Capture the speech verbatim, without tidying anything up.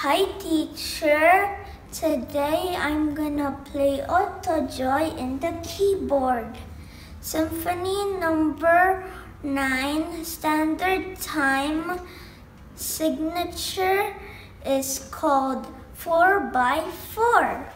Hi teacher, today I'm gonna play Ode To Joy in the keyboard. Symphony number nine, standard time signature is called four by four.